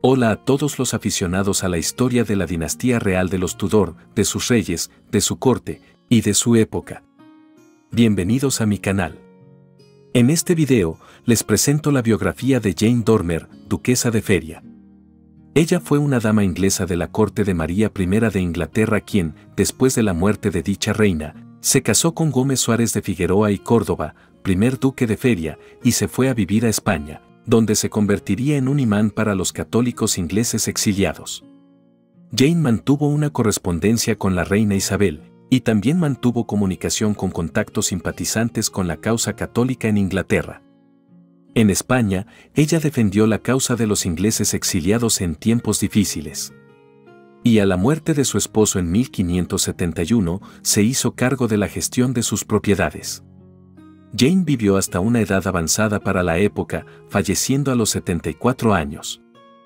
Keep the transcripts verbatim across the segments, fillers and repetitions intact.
Hola a todos los aficionados a la historia de la dinastía real de los Tudor, de sus reyes, de su corte y de su época. Bienvenidos a mi canal. En este video, les presento la biografía de Jane Dormer, duquesa de Feria. Ella fue una dama inglesa de la corte de María primera de Inglaterra quien, después de la muerte de dicha reina, se casó con Gómez Suárez de Figueroa y Córdoba, primer duque de Feria, y se fue a vivir a España, donde se convertiría en un imán para los católicos ingleses exiliados. Jane mantuvo una correspondencia con la reina Isabel, y también mantuvo comunicación con contactos simpatizantes con la causa católica en Inglaterra. En España, ella defendió la causa de los ingleses exiliados en tiempos difíciles. Y a la muerte de su esposo en mil quinientos setenta y uno, se hizo cargo de la gestión de sus propiedades. Jane vivió hasta una edad avanzada para la época, falleciendo a los setenta y cuatro años.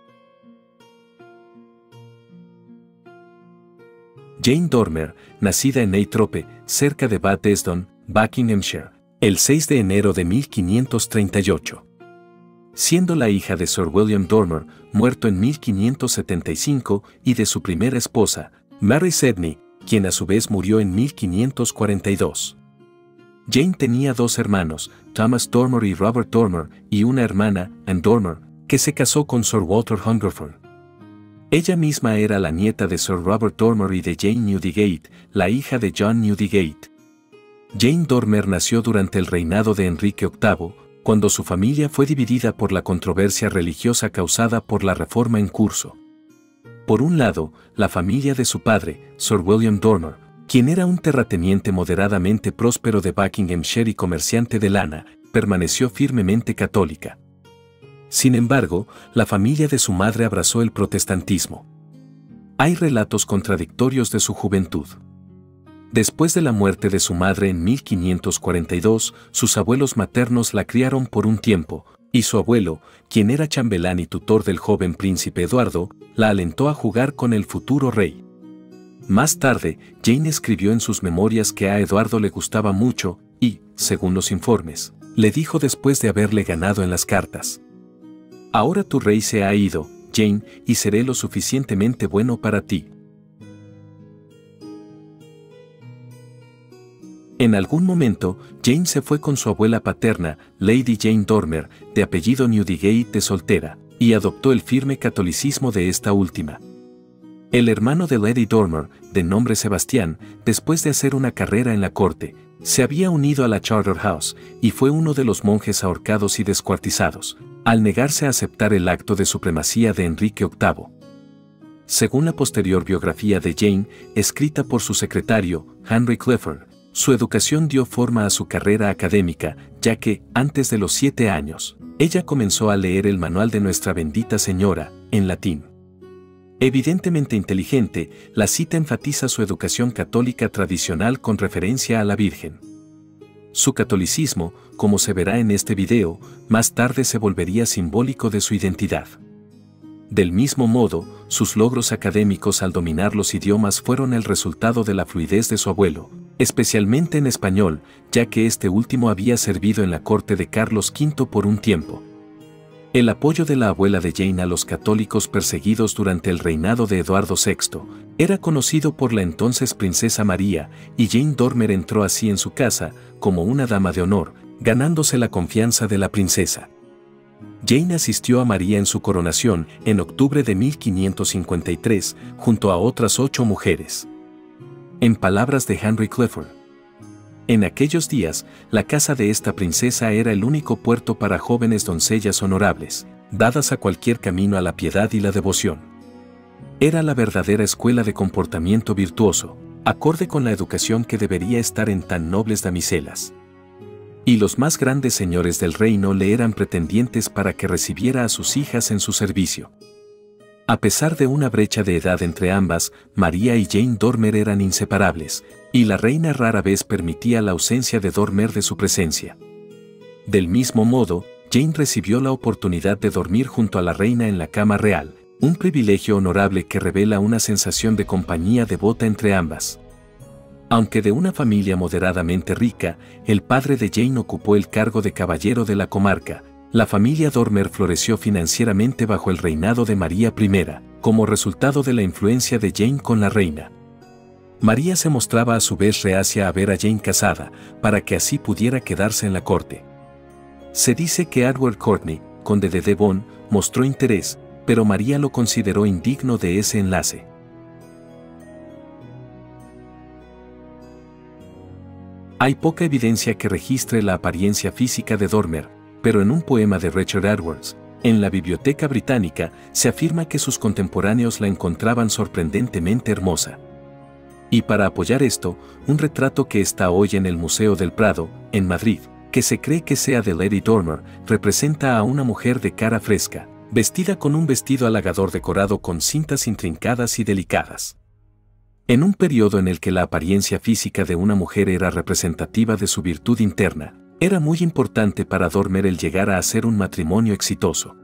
Jane Dormer, nacida en Eythorpe, cerca de Bad Esdon, Buckinghamshire, el seis de enero de mil quinientos treinta y ocho. Siendo la hija de Sir William Dormer, muerto en mil quinientos setenta y cinco, y de su primera esposa, Mary Sedney, quien a su vez murió en mil quinientos cuarenta y dos. Jane tenía dos hermanos, Thomas Dormer y Robert Dormer, y una hermana, Anne Dormer, que se casó con Sir Walter Hungerford. Ella misma era la nieta de Sir Robert Dormer y de Jane Newdigate, la hija de John Newdigate. Jane Dormer nació durante el reinado de Enrique octavo, cuando su familia fue dividida por la controversia religiosa causada por la reforma en curso. Por un lado, la familia de su padre, Sir William Dormer, quien era un terrateniente moderadamente próspero de Buckinghamshire y comerciante de lana, permaneció firmemente católica. Sin embargo, la familia de su madre abrazó el protestantismo. Hay relatos contradictorios de su juventud. Después de la muerte de su madre en mil quinientos cuarenta y dos, sus abuelos maternos la criaron por un tiempo, y su abuelo, quien era chambelán y tutor del joven príncipe Eduardo, la alentó a jugar con el futuro rey. Más tarde, Jane escribió en sus memorias que a Eduardo le gustaba mucho y, según los informes, le dijo después de haberle ganado en las cartas: «Ahora tu rey se ha ido, Jane, y seré lo suficientemente bueno para ti». En algún momento, Jane se fue con su abuela paterna, Lady Jane Dormer, de apellido Newdigate de soltera, y adoptó el firme catolicismo de esta última. El hermano de Lady Dormer, de nombre Sebastián, después de hacer una carrera en la corte, se había unido a la Charterhouse y fue uno de los monjes ahorcados y descuartizados, al negarse a aceptar el acto de supremacía de Enrique octavo. Según la posterior biografía de Jane, escrita por su secretario, Henry Clifford, su educación dio forma a su carrera académica, ya que, antes de los siete años, ella comenzó a leer el manual de Nuestra Bendita Señora, en latín. Evidentemente inteligente, la cita enfatiza su educación católica tradicional con referencia a la Virgen. Su catolicismo, como se verá en este video, más tarde se volvería simbólico de su identidad. Del mismo modo, sus logros académicos al dominar los idiomas fueron el resultado de la fluidez de su abuelo, especialmente en español, ya que este último había servido en la corte de Carlos quinto por un tiempo. El apoyo de la abuela de Jane a los católicos perseguidos durante el reinado de Eduardo sexto era conocido por la entonces princesa María, y Jane Dormer entró así en su casa, como una dama de honor, ganándose la confianza de la princesa. Jane asistió a María en su coronación en octubre de mil quinientos cincuenta y tres, junto a otras ocho mujeres. En palabras de Henry Clifford, en aquellos días, la casa de esta princesa era el único puerto para jóvenes doncellas honorables, dadas a cualquier camino a la piedad y la devoción. Era la verdadera escuela de comportamiento virtuoso, acorde con la educación que debería estar en tan nobles damiselas. Y los más grandes señores del reino le eran pretendientes para que recibiera a sus hijas en su servicio. A pesar de una brecha de edad entre ambas, María y Jane Dormer eran inseparables, y la reina rara vez permitía la ausencia de Dormer de su presencia. Del mismo modo, Jane recibió la oportunidad de dormir junto a la reina en la cama real, un privilegio honorable que revela una sensación de compañía devota entre ambas. Aunque de una familia moderadamente rica, el padre de Jane ocupó el cargo de caballero de la comarca, La familia Dormer floreció financieramente bajo el reinado de María primera, como resultado de la influencia de Jane con la reina. María se mostraba a su vez reacia a ver a Jane casada, para que así pudiera quedarse en la corte. Se dice que Edward Courtenay, conde de Devon, mostró interés, pero María lo consideró indigno de ese enlace. Hay poca evidencia que registre la apariencia física de Dormer, pero en un poema de Richard Edwards, en la Biblioteca Británica, se afirma que sus contemporáneos la encontraban sorprendentemente hermosa. Y para apoyar esto, un retrato que está hoy en el Museo del Prado, en Madrid, que se cree que sea de Lady Dormer, representa a una mujer de cara fresca, vestida con un vestido halagador decorado con cintas intrincadas y delicadas. En un periodo en el que la apariencia física de una mujer era representativa de su virtud interna, era muy importante para Dormer el llegar a hacer un matrimonio exitoso.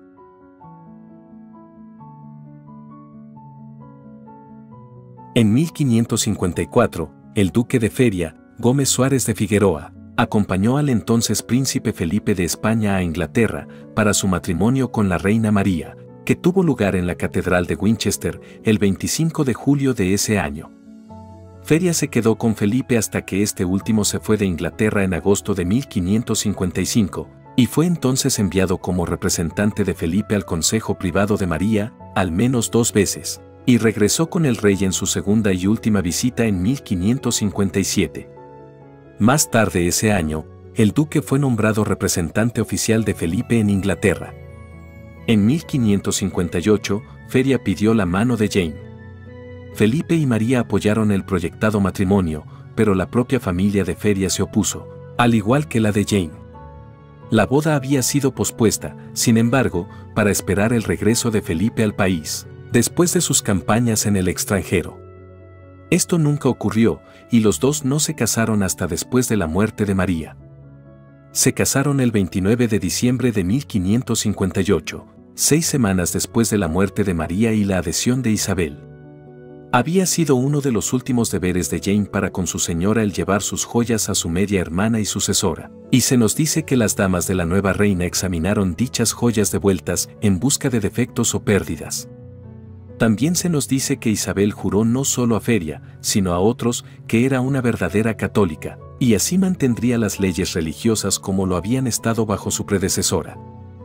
En mil quinientos cincuenta y cuatro, el duque de Feria, Gómez Suárez de Figueroa, acompañó al entonces príncipe Felipe de España a Inglaterra para su matrimonio con la reina María, que tuvo lugar en la Catedral de Winchester el veinticinco de julio de ese año. Feria se quedó con Felipe hasta que este último se fue de Inglaterra en agosto de mil quinientos cincuenta y cinco, y fue entonces enviado como representante de Felipe al Consejo Privado de María, al menos dos veces, y regresó con el rey en su segunda y última visita en mil quinientos cincuenta y siete. Más tarde ese año, el duque fue nombrado representante oficial de Felipe en Inglaterra. En mil quinientos cincuenta y ocho, Feria pidió la mano de Jane. Felipe y María apoyaron el proyectado matrimonio, pero la propia familia de Feria se opuso, al igual que la de Jane. La boda había sido pospuesta, sin embargo, para esperar el regreso de Felipe al país, después de sus campañas en el extranjero. Esto nunca ocurrió, y los dos no se casaron hasta después de la muerte de María. Se casaron el veintinueve de diciembre de mil quinientos cincuenta y ocho, seis semanas después de la muerte de María y la adhesión de Isabel. Había sido uno de los últimos deberes de Jane para con su señora el llevar sus joyas a su media hermana y sucesora, y se nos dice que las damas de la nueva reina examinaron dichas joyas devueltas en busca de defectos o pérdidas. También se nos dice que Isabel juró no solo a Feria, sino a otros, que era una verdadera católica, y así mantendría las leyes religiosas como lo habían estado bajo su predecesora.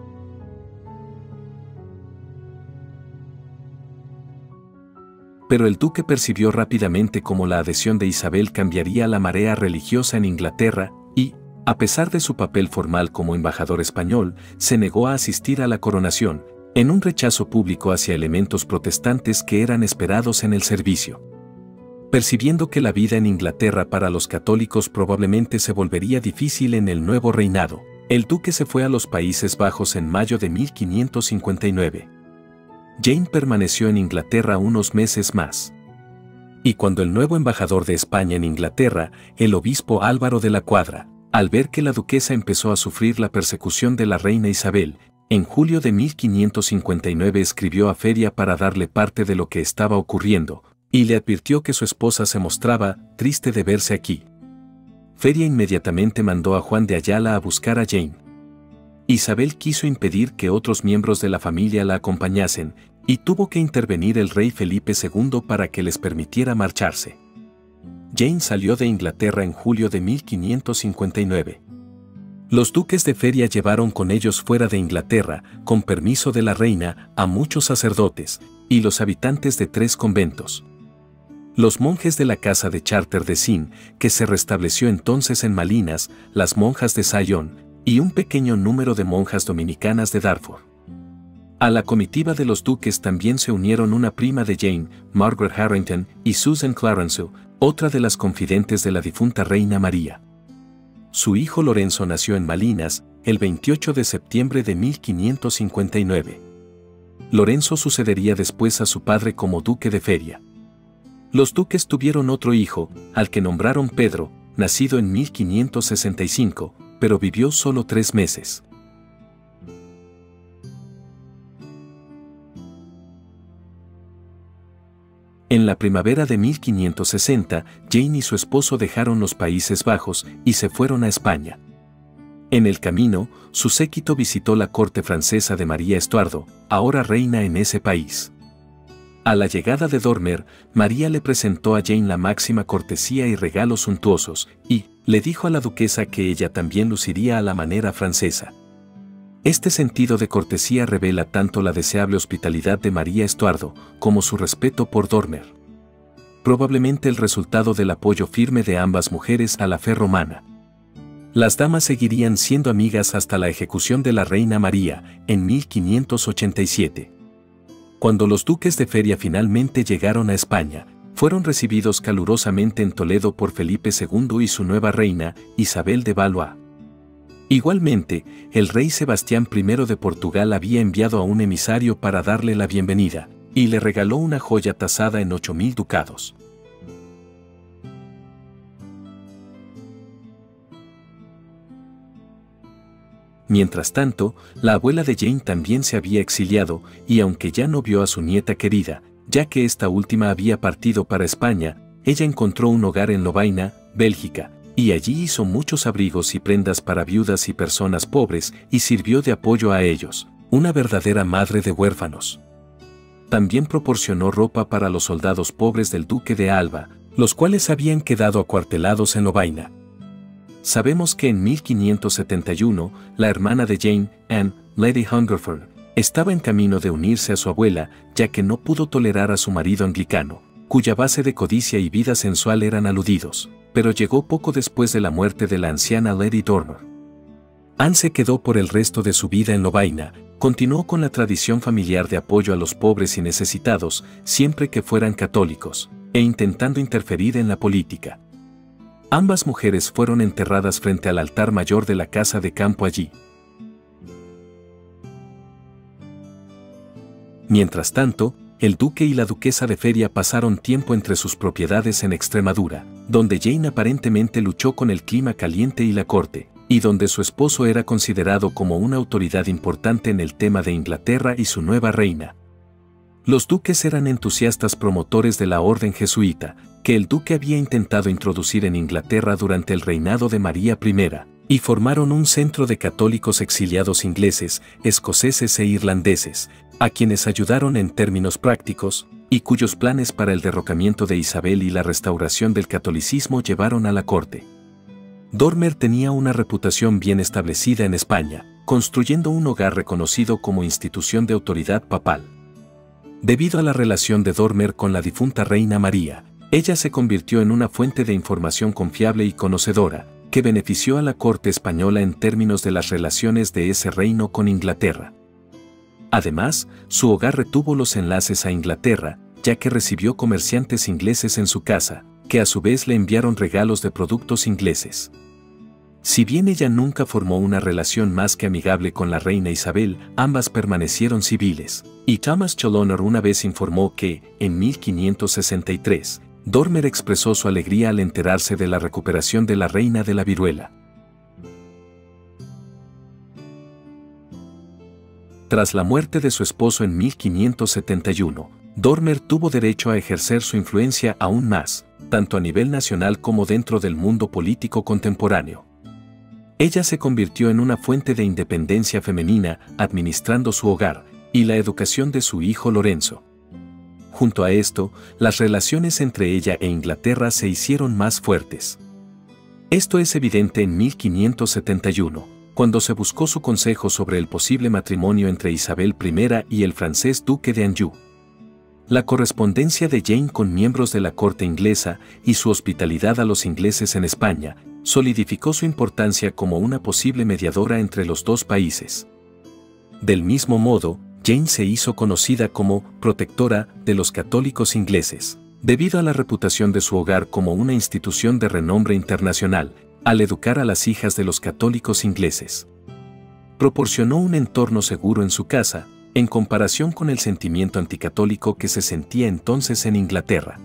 Pero el duque percibió rápidamente cómo la adhesión de Isabel cambiaría la marea religiosa en Inglaterra, y, a pesar de su papel formal como embajador español, se negó a asistir a la coronación, en un rechazo público hacia elementos protestantes que eran esperados en el servicio. Percibiendo que la vida en Inglaterra para los católicos probablemente se volvería difícil en el nuevo reinado, el duque se fue a los Países Bajos en mayo de mil quinientos cincuenta y nueve. Jane permaneció en Inglaterra unos meses más. Y cuando el nuevo embajador de España en Inglaterra, el obispo Álvaro de la Cuadra, al ver que la duquesa empezó a sufrir la persecución de la reina Isabel, en julio de mil quinientos cincuenta y nueve escribió a Feria para darle parte de lo que estaba ocurriendo, y le advirtió que su esposa se mostraba triste de verse aquí. Feria inmediatamente mandó a Juan de Ayala a buscar a Jane. Isabel quiso impedir que otros miembros de la familia la acompañasen, y tuvo que intervenir el rey Felipe segundo para que les permitiera marcharse. Jane salió de Inglaterra en julio de mil quinientos cincuenta y nueve. Los duques de Feria llevaron con ellos fuera de Inglaterra, con permiso de la reina, a muchos sacerdotes, y los habitantes de tres conventos. Los monjes de la casa de Charter de Sin, que se restableció entonces en Malinas, las monjas de Sion, y un pequeño número de monjas dominicanas de Dartford. A la comitiva de los duques también se unieron una prima de Jane, Margaret Harrington, y Susan Clarenceux, otra de las confidentes de la difunta reina María. Su hijo Lorenzo nació en Malinas, el veintiocho de septiembre de mil quinientos cincuenta y nueve. Lorenzo sucedería después a su padre como duque de Feria. Los duques tuvieron otro hijo, al que nombraron Pedro, nacido en mil quinientos sesenta y cinco, pero vivió solo tres meses. En la primavera de mil quinientos sesenta, Jane y su esposo dejaron los Países Bajos y se fueron a España. En el camino, su séquito visitó la corte francesa de María Estuardo, ahora reina en ese país. A la llegada de Dormer, María le presentó a Jane la máxima cortesía y regalos suntuosos, y le dijo a la duquesa que ella también luciría a la manera francesa. Este sentido de cortesía revela tanto la deseable hospitalidad de María Estuardo como su respeto por Dormer. Probablemente el resultado del apoyo firme de ambas mujeres a la fe romana. Las damas seguirían siendo amigas hasta la ejecución de la reina María, en mil quinientos ochenta y siete. Cuando los duques de Feria finalmente llegaron a España, fueron recibidos calurosamente en Toledo por Felipe segundo y su nueva reina, Isabel de Valois. Igualmente, el rey Sebastián primero de Portugal había enviado a un emisario para darle la bienvenida, y le regaló una joya tasada en ocho mil ducados. Mientras tanto, la abuela de Jane también se había exiliado, y aunque ya no vio a su nieta querida, ya que esta última había partido para España, ella encontró un hogar en Lovaina, Bélgica, y allí hizo muchos abrigos y prendas para viudas y personas pobres, y sirvió de apoyo a ellos, una verdadera madre de huérfanos. También proporcionó ropa para los soldados pobres del duque de Alba, los cuales habían quedado acuartelados en Lovaina. Sabemos que en mil quinientos setenta y uno, la hermana de Jane, Anne, Lady Hungerford, estaba en camino de unirse a su abuela, ya que no pudo tolerar a su marido anglicano, cuya base de codicia y vida sensual eran aludidos, pero llegó poco después de la muerte de la anciana Lady Dormer. Anne se quedó por el resto de su vida en Lovaina, continuó con la tradición familiar de apoyo a los pobres y necesitados, siempre que fueran católicos, e intentando interferir en la política. Ambas mujeres fueron enterradas frente al altar mayor de la casa de campo allí. Mientras tanto, el duque y la duquesa de Feria pasaron tiempo entre sus propiedades en Extremadura, donde Jane aparentemente luchó con el clima caliente y la corte, y donde su esposo era considerado como una autoridad importante en el tema de Inglaterra y su nueva reina. Los duques eran entusiastas promotores de la orden jesuita, que el duque había intentado introducir en Inglaterra durante el reinado de María primera, y formaron un centro de católicos exiliados ingleses, escoceses e irlandeses, a quienes ayudaron en términos prácticos, y cuyos planes para el derrocamiento de Isabel y la restauración del catolicismo llevaron a la corte. Dormer tenía una reputación bien establecida en España, construyendo un hogar reconocido como institución de autoridad papal. Debido a la relación de Dormer con la difunta reina María, ella se convirtió en una fuente de información confiable y conocedora, que benefició a la corte española en términos de las relaciones de ese reino con Inglaterra. Además, su hogar retuvo los enlaces a Inglaterra, ya que recibió comerciantes ingleses en su casa, que a su vez le enviaron regalos de productos ingleses. Si bien ella nunca formó una relación más que amigable con la reina Isabel, ambas permanecieron civiles, y Thomas Challoner una vez informó que, en mil quinientos sesenta y tres, Dormer expresó su alegría al enterarse de la recuperación de la reina de la viruela. Tras la muerte de su esposo en mil quinientos setenta y uno, Dormer tuvo derecho a ejercer su influencia aún más, tanto a nivel nacional como dentro del mundo político contemporáneo. Ella se convirtió en una fuente de independencia femenina, administrando su hogar y la educación de su hijo Lorenzo. Junto a esto, las relaciones entre ella e Inglaterra se hicieron más fuertes. Esto es evidente en mil quinientos setenta y uno, cuando se buscó su consejo sobre el posible matrimonio entre Isabel primera y el francés duque de Anjou. La correspondencia de Jane con miembros de la corte inglesa y su hospitalidad a los ingleses en España solidificó su importancia como una posible mediadora entre los dos países. Del mismo modo, Jane se hizo conocida como protectora de los católicos ingleses, debido a la reputación de su hogar como una institución de renombre internacional, al educar a las hijas de los católicos ingleses. Proporcionó un entorno seguro en su casa, en comparación con el sentimiento anticatólico que se sentía entonces en Inglaterra.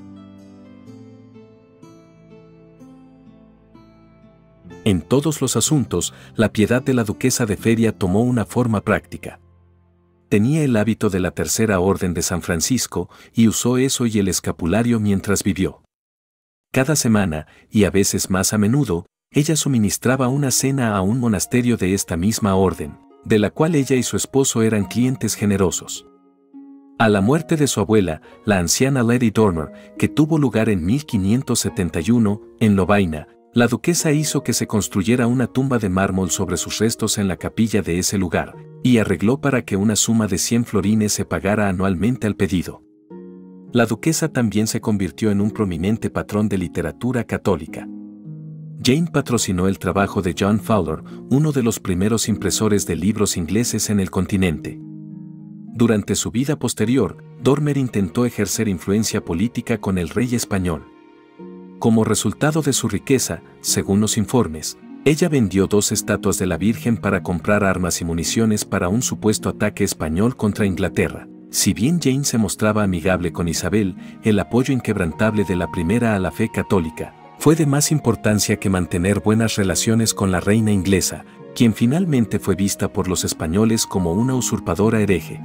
En todos los asuntos, la piedad de la duquesa de Feria tomó una forma práctica. Tenía el hábito de la Tercera Orden de San Francisco y usó eso y el escapulario mientras vivió. Cada semana, y a veces más a menudo, ella suministraba una cena a un monasterio de esta misma orden, de la cual ella y su esposo eran clientes generosos. A la muerte de su abuela, la anciana Lady Dormer, que tuvo lugar en mil quinientos setenta y uno, en Lovaina, la duquesa hizo que se construyera una tumba de mármol sobre sus restos en la capilla de ese lugar, y arregló para que una suma de cien florines se pagara anualmente al pedido. La duquesa también se convirtió en un prominente patrón de literatura católica. Jane patrocinó el trabajo de John Fowler, uno de los primeros impresores de libros ingleses en el continente. Durante su vida posterior, Dormer intentó ejercer influencia política con el rey español. Como resultado de su riqueza, según los informes, ella vendió dos estatuas de la Virgen para comprar armas y municiones para un supuesto ataque español contra Inglaterra. Si bien Jane se mostraba amigable con Isabel, el apoyo inquebrantable de la primera a la fe católica fue de más importancia que mantener buenas relaciones con la reina inglesa, quien finalmente fue vista por los españoles como una usurpadora hereje.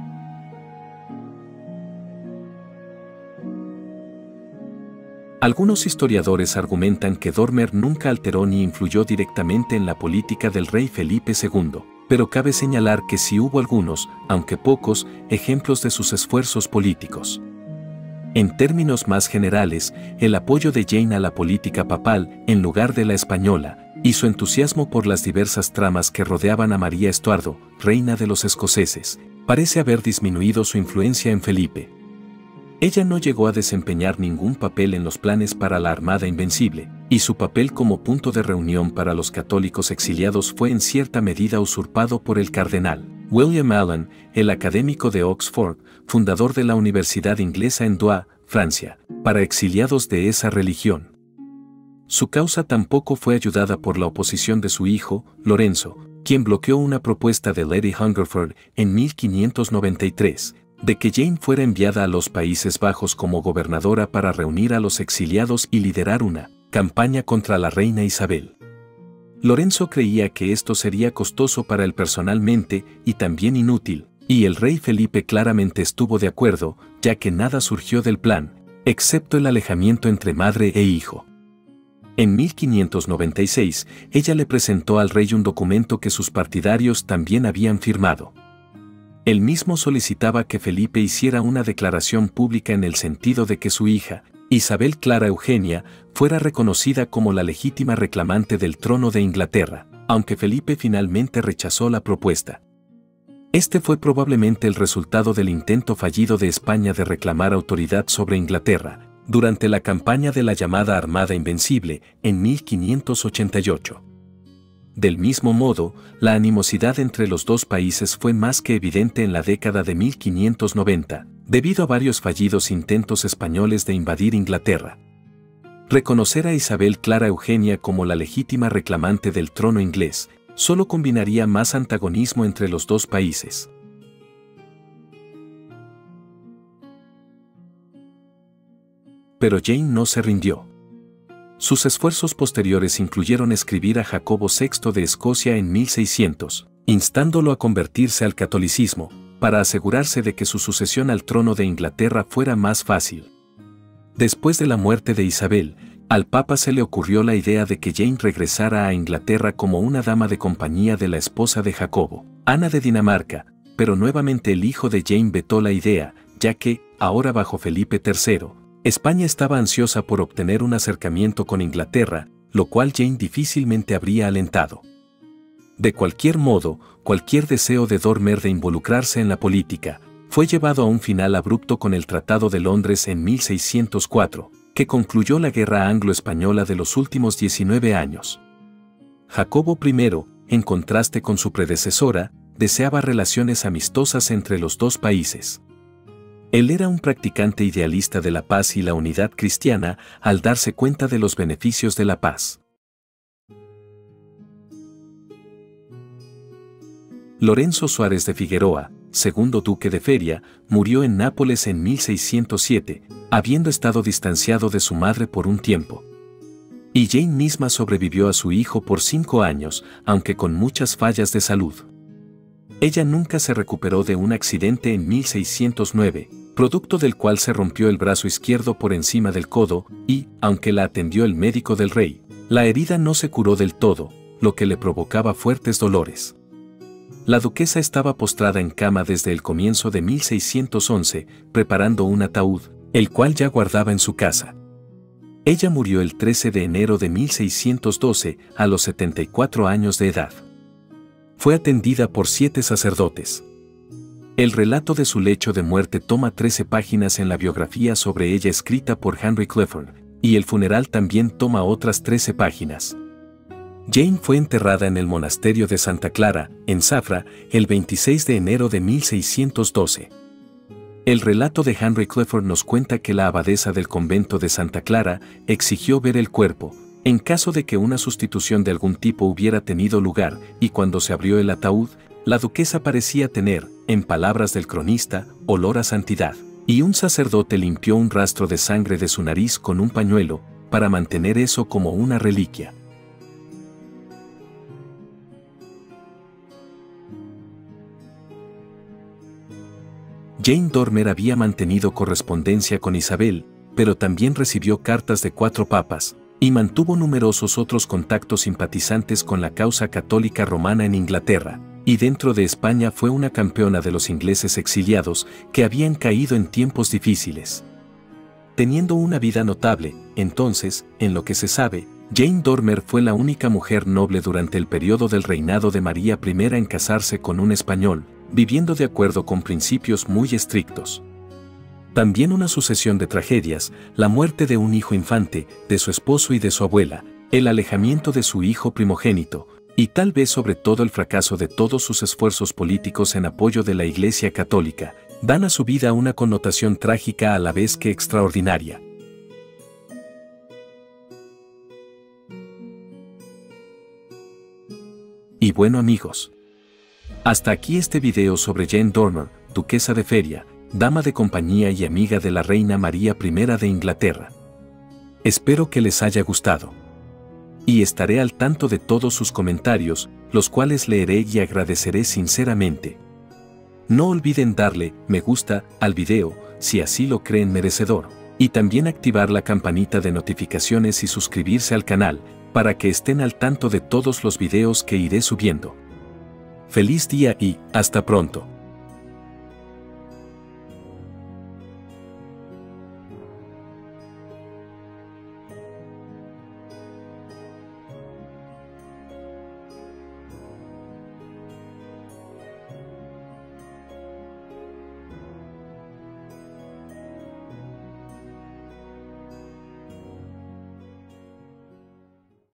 Algunos historiadores argumentan que Dormer nunca alteró ni influyó directamente en la política del rey Felipe segundo, pero cabe señalar que sí hubo algunos, aunque pocos, ejemplos de sus esfuerzos políticos. En términos más generales, el apoyo de Jane a la política papal, en lugar de la española, y su entusiasmo por las diversas tramas que rodeaban a María Estuardo, reina de los escoceses, parece haber disminuido su influencia en Felipe. Ella no llegó a desempeñar ningún papel en los planes para la Armada Invencible, y su papel como punto de reunión para los católicos exiliados fue en cierta medida usurpado por el cardenal William Allen, el académico de Oxford, fundador de la Universidad Inglesa en Douai, Francia, para exiliados de esa religión. Su causa tampoco fue ayudada por la oposición de su hijo, Lorenzo, quien bloqueó una propuesta de Lady Hungerford en mil quinientos noventa y tres, de que Jane fuera enviada a los Países Bajos como gobernadora para reunir a los exiliados y liderar una campaña contra la reina Isabel. Lorenzo creía que esto sería costoso para él personalmente y también inútil, y el rey Felipe claramente estuvo de acuerdo, ya que nada surgió del plan, excepto el alejamiento entre madre e hijo. En mil quinientos noventa y seis, ella le presentó al rey un documento que sus partidarios también habían firmado. Él mismo solicitaba que Felipe hiciera una declaración pública en el sentido de que su hija, Isabel Clara Eugenia, fuera reconocida como la legítima reclamante del trono de Inglaterra, aunque Felipe finalmente rechazó la propuesta. Este fue probablemente el resultado del intento fallido de España de reclamar autoridad sobre Inglaterra, durante la campaña de la llamada Armada Invencible, en mil quinientos ochenta y ocho. Del mismo modo, la animosidad entre los dos países fue más que evidente en la década de mil quinientos noventa, debido a varios fallidos intentos españoles de invadir Inglaterra. Reconocer a Isabel Clara Eugenia como la legítima reclamante del trono inglés solo combinaría más antagonismo entre los dos países. Pero Jane no se rindió. Sus esfuerzos posteriores incluyeron escribir a Jacobo sexto de Escocia en mil seiscientos, instándolo a convertirse al catolicismo, para asegurarse de que su sucesión al trono de Inglaterra fuera más fácil. Después de la muerte de Isabel, al Papa se le ocurrió la idea de que Jane regresara a Inglaterra como una dama de compañía de la esposa de Jacobo, Ana de Dinamarca, pero nuevamente el hijo de Jane vetó la idea, ya que, ahora bajo Felipe tercero, España estaba ansiosa por obtener un acercamiento con Inglaterra, lo cual Jane difícilmente habría alentado. De cualquier modo, cualquier deseo de Dormer de involucrarse en la política fue llevado a un final abrupto con el Tratado de Londres en mil seiscientos cuatro, que concluyó la guerra anglo-española de los últimos diecinueve años. Jacobo primero, en contraste con su predecesora, deseaba relaciones amistosas entre los dos países. Él era un practicante idealista de la paz y la unidad cristiana al darse cuenta de los beneficios de la paz. Lorenzo Suárez de Figueroa, segundo duque de Feria, murió en Nápoles en mil seiscientos siete, habiendo estado distanciado de su madre por un tiempo. Y Jane misma sobrevivió a su hijo por cinco años, aunque con muchas fallas de salud. Ella nunca se recuperó de un accidente en mil seiscientos nueve, producto del cual se rompió el brazo izquierdo por encima del codo, y, aunque la atendió el médico del rey, La herida no se curó del todo, lo que le provocaba fuertes dolores. La duquesa estaba postrada en cama desde el comienzo de mil seiscientos once, preparando un ataúd, el cual ya guardaba en su casa. Ella murió el trece de enero de mil seiscientos doce, a los setenta y cuatro años de edad. Fue atendida por siete sacerdotes. El relato de su lecho de muerte toma trece páginas en la biografía sobre ella escrita por Henry Clifford, y el funeral también toma otras trece páginas. Jane fue enterrada en el monasterio de Santa Clara, en Zafra, el veintiséis de enero de mil seiscientos doce. El relato de Henry Clifford nos cuenta que la abadesa del convento de Santa Clara exigió ver el cuerpo, en caso de que una sustitución de algún tipo hubiera tenido lugar, y cuando se abrió el ataúd, la duquesa parecía tener, en palabras del cronista, olor a santidad, y un sacerdote limpió un rastro de sangre de su nariz con un pañuelo, para mantener eso como una reliquia. Jane Dormer había mantenido correspondencia con Isabel, pero también recibió cartas de cuatro papas, y mantuvo numerosos otros contactos simpatizantes con la causa católica romana en Inglaterra, y dentro de España fue una campeona de los ingleses exiliados que habían caído en tiempos difíciles. Teniendo una vida notable, entonces, en lo que se sabe, Jane Dormer fue la única mujer noble durante el periodo del reinado de María I en casarse con un español, viviendo de acuerdo con principios muy estrictos. También una sucesión de tragedias, la muerte de un hijo infante, de su esposo y de su abuela, el alejamiento de su hijo primogénito, y tal vez sobre todo el fracaso de todos sus esfuerzos políticos en apoyo de la Iglesia Católica, dan a su vida una connotación trágica a la vez que extraordinaria. Y bueno amigos, hasta aquí este video sobre Jane Dormer, duquesa de Feria, dama de compañía y amiga de la reina María I de Inglaterra. Espero que les haya gustado. Y estaré al tanto de todos sus comentarios, los cuales leeré y agradeceré sinceramente. No olviden darle me gusta al video, si así lo creen merecedor, y también activar la campanita de notificaciones y suscribirse al canal, para que estén al tanto de todos los videos que iré subiendo. Feliz día y hasta pronto.